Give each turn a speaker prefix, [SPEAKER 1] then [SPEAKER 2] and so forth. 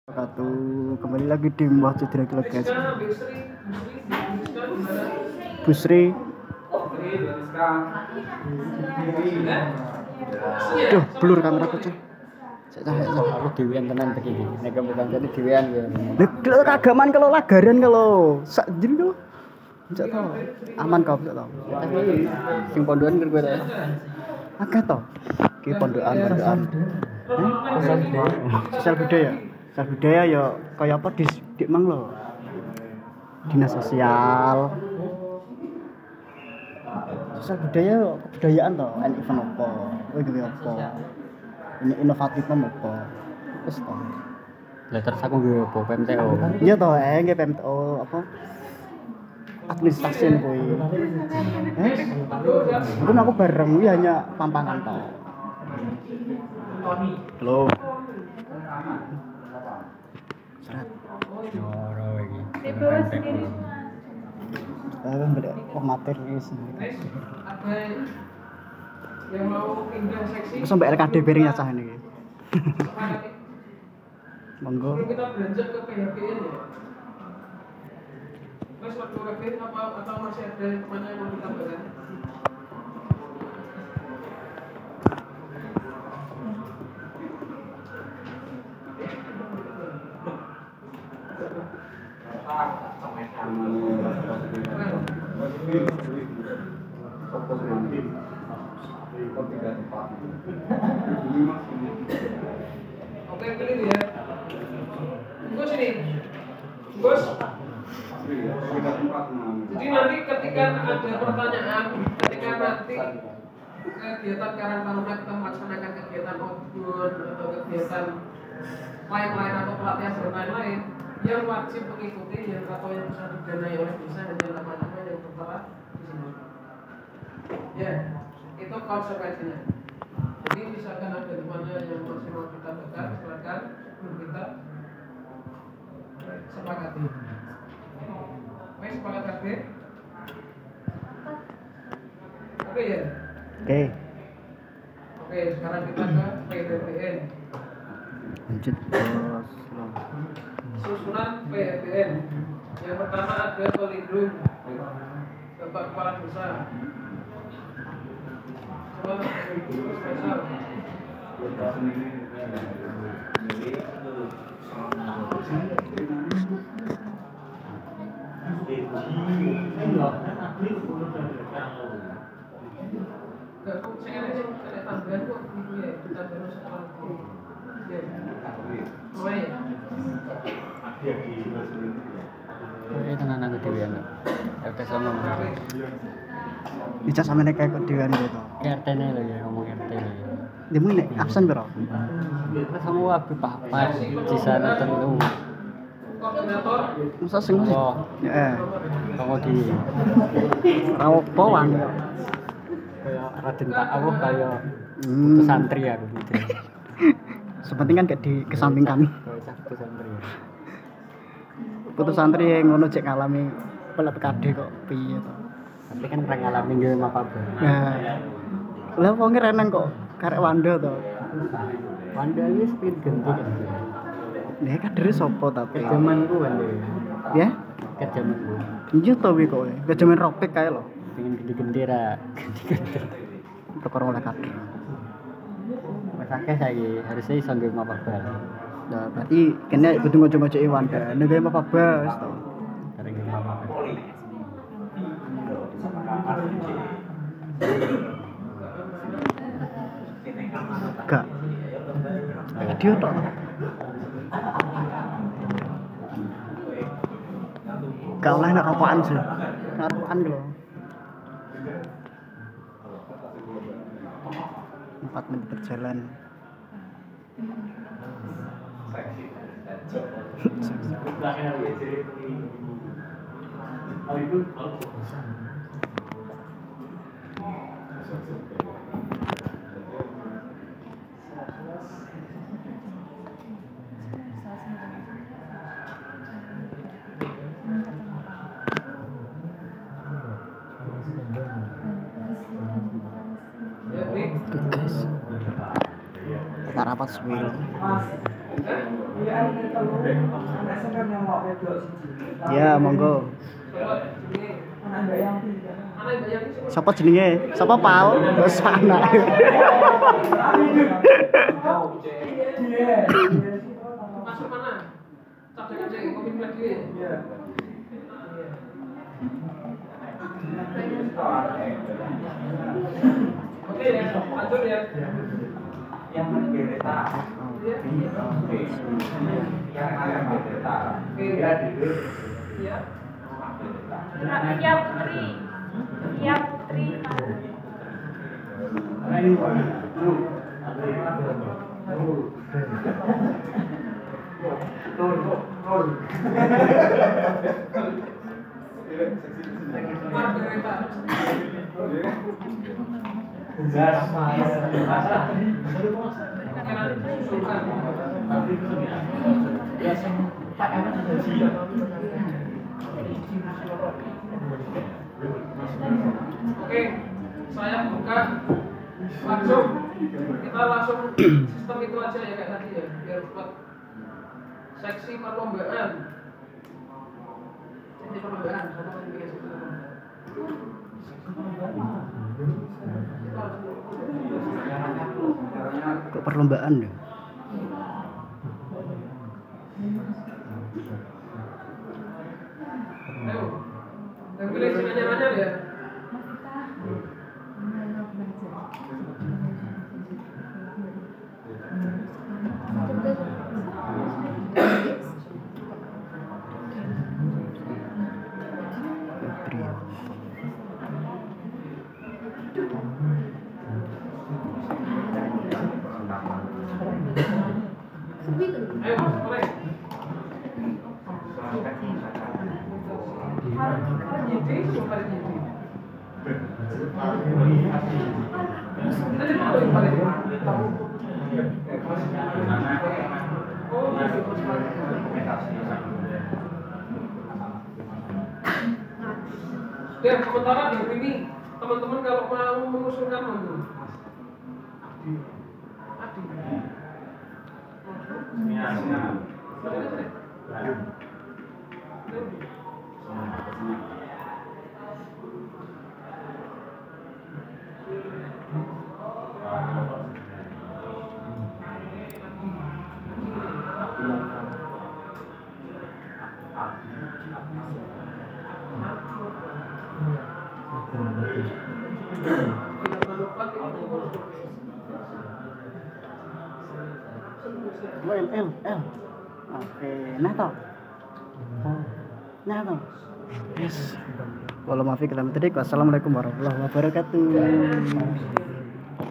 [SPEAKER 1] Satu kembali lagi di Mbah Cedera guys. Busri. Duh, blur kamera kecil.
[SPEAKER 2] Aku diwian tenan begini. Nek bukan jadi diwian ya.
[SPEAKER 1] Nek kagaman kalau lagaran kalau sak jin kalo. Enggak tahu. Aman kau enggak tahu.
[SPEAKER 2] Tapi sing pondokan kan gue ya.
[SPEAKER 1] Agak toh. Ki pondokan. Sosial budaya. Sosial budaya ya kaya apa di mang lo. Dinas sosial. Sosial budaya kebudayaan toh, event apa? Kowe gawe apa? Ini inovatif apa? Wis toh.
[SPEAKER 2] Lah terus aku gue apa PMTO.
[SPEAKER 1] Iya toh, nggih PMTO apa? Administrasi kuwi. Mungkin aku bareng kuwi hanya pampangan toh. Halo. Serat.
[SPEAKER 2] Nyoro iki.
[SPEAKER 1] Kok materi sih.
[SPEAKER 3] Yang mau pindah seksi
[SPEAKER 1] Sampai LKD bering ya cah ini. Monggo.
[SPEAKER 3] kita belanja ke PHBN ya. Mas waktu PHBN apa atau masih ada mana yang mau ditambahkan? Oke, pilih ya. Gus ini. Gus. Jadi nanti ketika ada pertanyaan, ketika nanti kegiatan Karang Taruna kita melaksanakan kegiatan outbound atau kegiatan lain-lain atau pelatihan dan lain-lain, yang wajib mengikuti yang atau yang bisa didanai oleh desa hanya nama-nama yang tertera di sini. Ya, itu konsekuensinya. Jadi misalkan ada di mana yang masih mau kita bakar, silakan kita sepakati. Wes sepakat kabeh? Oke ya.
[SPEAKER 1] Oke.
[SPEAKER 3] Oke, sekarang kita ke PHBN.
[SPEAKER 1] Lanjut bos.
[SPEAKER 3] Susunan PHBN. Yang pertama ada pelindung Bapak Kepala Desa. Coba spesial. Enggak, saya ada tambahan kok gitu ya, tambahan setelah itu. Ya. Oh ya.
[SPEAKER 2] Tenan aku diwian. Oke sama.
[SPEAKER 1] Bisa sampe nek kayak dewan gitu.
[SPEAKER 2] RT-ne lho ya ngomong RT.
[SPEAKER 1] Demu nek absen piro?
[SPEAKER 2] Terus kamu abi papat di sana tentu.
[SPEAKER 3] Koordinator
[SPEAKER 1] Masa sing
[SPEAKER 2] Oh,
[SPEAKER 1] heeh.
[SPEAKER 2] kamu di
[SPEAKER 1] Ora opo wan.
[SPEAKER 2] kayak Raden Pak aku kayak
[SPEAKER 1] Hmm.
[SPEAKER 2] santri aku gitu.
[SPEAKER 1] Sepenting kan gak dikesampingkan.
[SPEAKER 2] Kayak satu santri.
[SPEAKER 1] Putus santri yang ngono cek ngalami pelep KD kok piye to.
[SPEAKER 2] Tapi kan pernah ngalamin gue sama Pak.
[SPEAKER 1] Nah. Lah wong renang kok karek Wanda to.
[SPEAKER 2] Wanda ini speed ganti kan.
[SPEAKER 1] Nek kadere sapa tapi.
[SPEAKER 2] Zamanku Wanda.
[SPEAKER 1] Ya?
[SPEAKER 2] Ke zamanku.
[SPEAKER 1] Iya to wi kok. Gak jaman ropek kae lho.
[SPEAKER 2] Pengen ganti-ganti ra. Ganti-ganti.
[SPEAKER 1] Perkara oleh kader.
[SPEAKER 2] Mas akeh saiki harusnya iso nggo Pak Bal.
[SPEAKER 1] Nah, berarti kena kudu ngojo-ngojoki Wanda. Nek gawe apa bas to.
[SPEAKER 2] Kareng Pak Bal.
[SPEAKER 1] Gak. Dia tok. Gak oleh nak rokokan sih. Rokokan lho. 4 menit berjalan. Tugas. Tak rapat suwi. Ya, monggo. Siapa jenenge? Siapa Pal? Wes anak.
[SPEAKER 3] Masuk mana? Cadangan cek kopi lagi. Iya. Oke ya, lanjut ya. Yang berita. Yang ada berita. Iya. Iya.
[SPEAKER 4] Iya Putri. Iya Putri.
[SPEAKER 3] Margareta. Oke, saya buka langsung. Kita langsung sistem itu aja ya kayak tadi ya, biar cepat. Seksi perlombaan. Seksi perlombaan.
[SPEAKER 1] Kok perlombaan ya?
[SPEAKER 3] Ayo, yang pilih nanya-nanya ya. Ayo, boleh. Dan sementara di sini teman-teman kalau mau mengusulkan monggo.
[SPEAKER 1] L. Oke, nah toh. Nah toh. Yes. Wassalamualaikum warahmatullahi wabarakatuh.